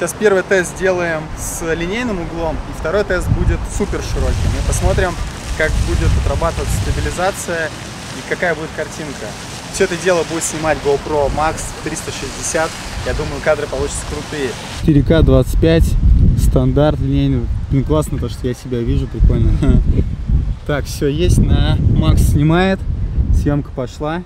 Сейчас первый тест сделаем с линейным углом, и второй тест будет супер широким. Мы посмотрим, как будет отрабатываться стабилизация и какая будет картинка. Все это дело будет снимать GoPro Max 360. Я думаю, кадры получатся крутые. 4К 25, стандарт линейный. Ну, классно то, что я себя вижу, прикольно. Так, все есть, на Max снимает. Съемка пошла.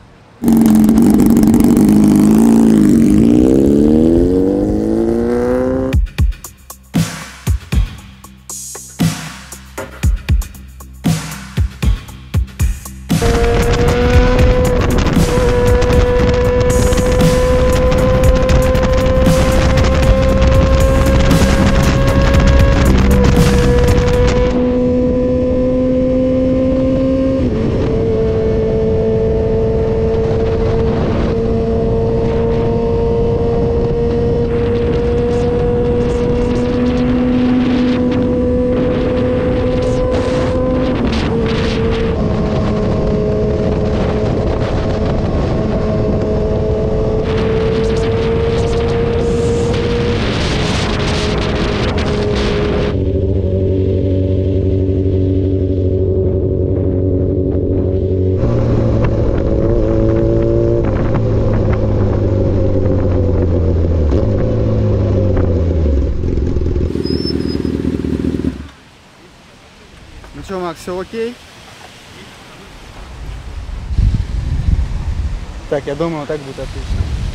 Ну что, Макс, все окей? Так, я думаю, вот так будет отлично.